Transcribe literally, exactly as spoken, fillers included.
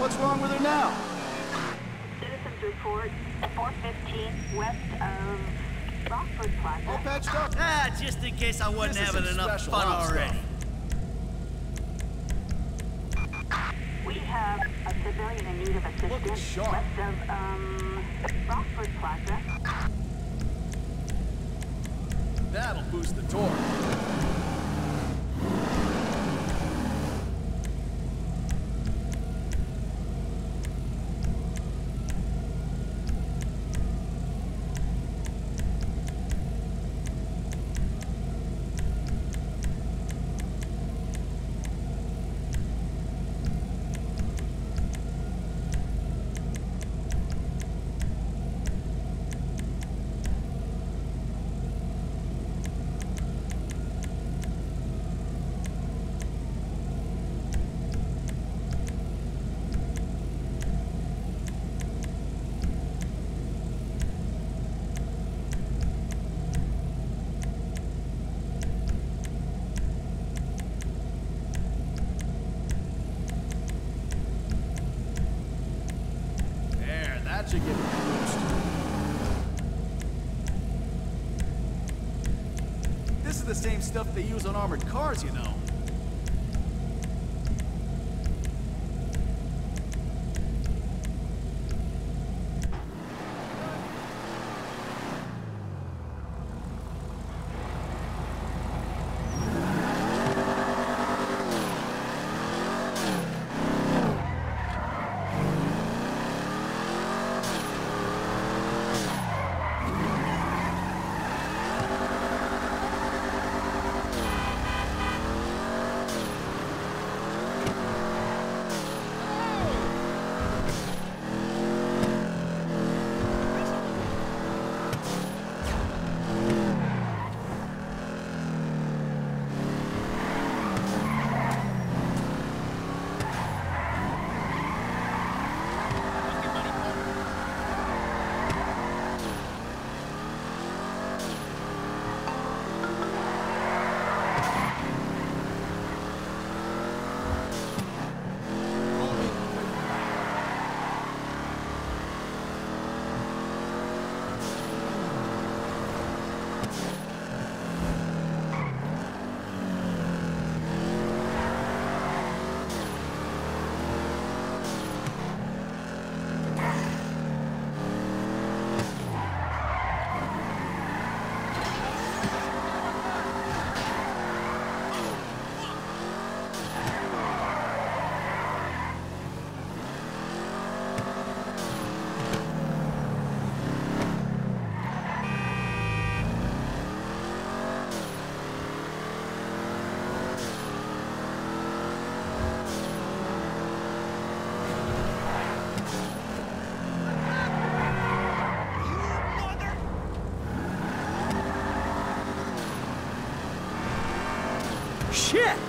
What's wrong with her now? Citizens report four fifteen west of Rockford Plaza. All patched up? Ah, just in case I wasn't This is having some enough special fun ops already. We have a civilian in need of assistance Look sharp. west of, um, Rockford Plaza. That'll boost the torque. That should give it a boost. This is the same stuff they use on armored cars, you know. Shit!